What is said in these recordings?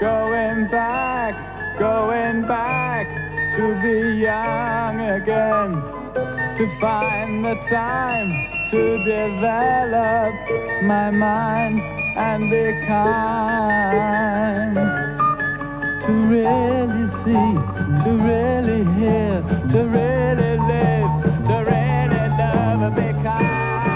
going back to be young again, to find the time to develop my mind and be kind, to really see, to really hear, to really live, to really love and be kind.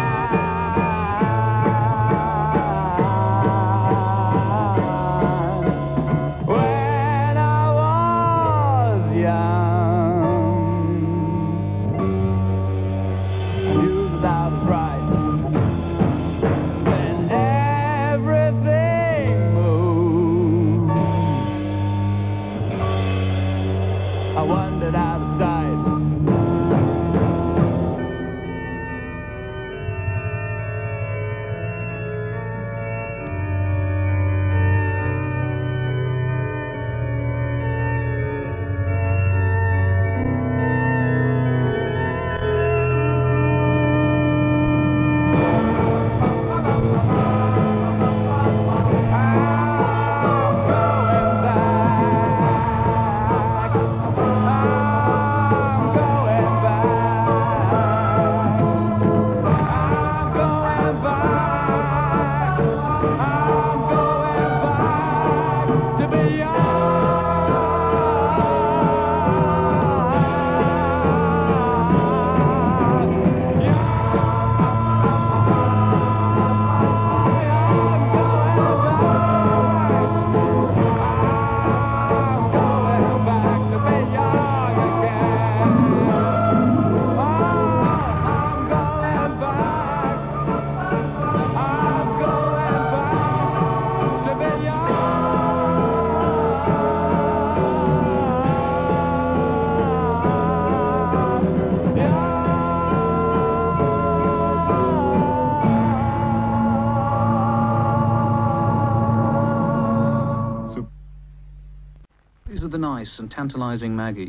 The nice and tantalising Maggie.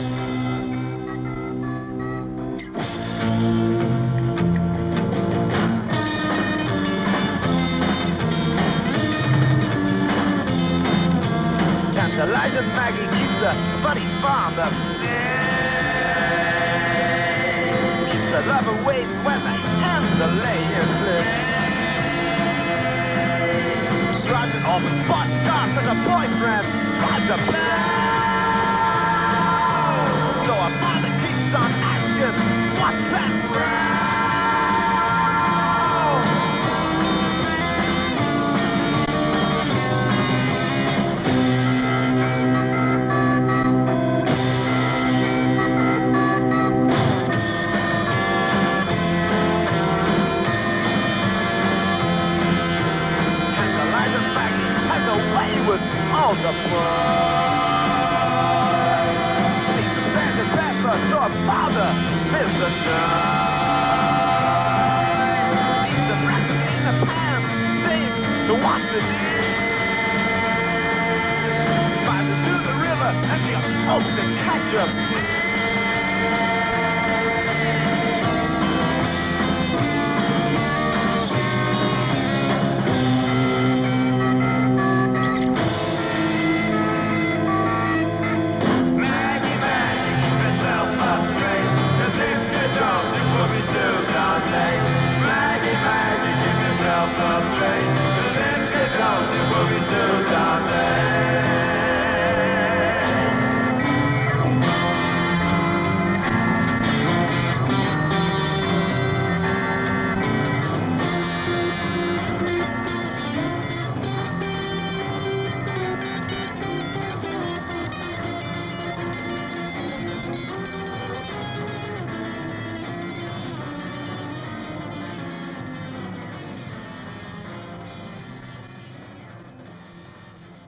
Tantalising Maggie keeps a funny farm up. Keeps the lover waiting when the hands are laying split. Drives an awful spot car for the boyfriend. Drives a plan. So a father keeps on asking, what's that row? Tantalising Maggie has a way with all the fun. She's a bad pepper, so a father lives the night. Leaves the recipe in the pan, saves to wash the dish. Flies it to the river, and she hopes to catch a fish.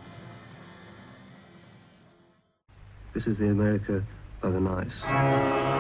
This is the America by the nice.